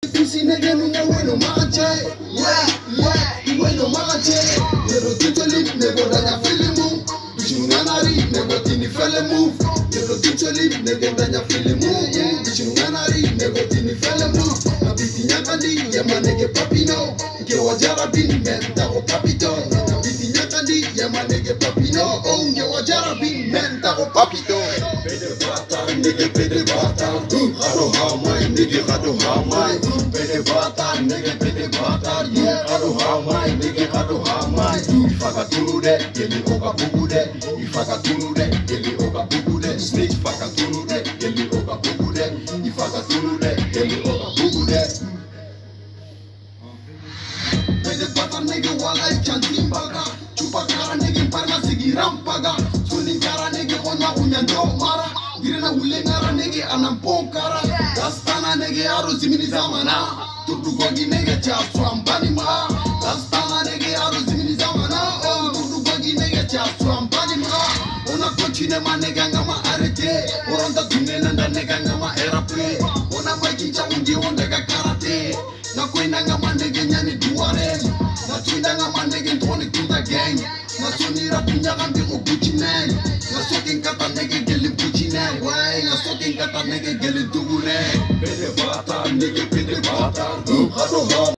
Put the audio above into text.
Pussy nigga, nigga, we no manche. Yeah, we no manche. Yero titoli, nego danya filimu. Bishunganari, nego tini fele move. Yero titoli, nego danya filimu. Bishunganari, nego tini fele move. Nabiti nyakandi, yama nege papino. Ke wajara bin menta o papito. Nabiti nyakandi, yama nege papino. Ke wajara bin menta o papito. Pede bata, nigga, pede bata. Hado hamai, nigga, hado hamai. Pede bata, nigga, pede bata. Hado hamai, nigga, hado hamai. Ifaka tunu de, yeli oka bugu de. Ifaka tunu de, yeli oka bugu de. Snitch faka tunu de, yeli oka bugu de. Ifaka tunu de, yeli oka bugu de. Pede bata, nigga, wala chanting baga. Chupakara, nigga, parla sigi rampaga. Sunikara, nigga, ona unyando mara. Girena ulengara nege anampokara Dastana nege aro zimini zamana Turdugogi nege chasu ambani ma Dastana nege aro zimini zamana Turdugogi nege chasu ambani ma Ona kochine ma nega ngama arete Oranda dune nanda nega ngama erape Ona makincha unji ondega karate Na kwenda ngama nege nyani duare Na twinda ngama nege ntwani kuda gang Na sonira punya gante okuchine Na sokin kata nege geli puchine Na sokin kata nege geli dugune Pede bata, nige pede bata Hado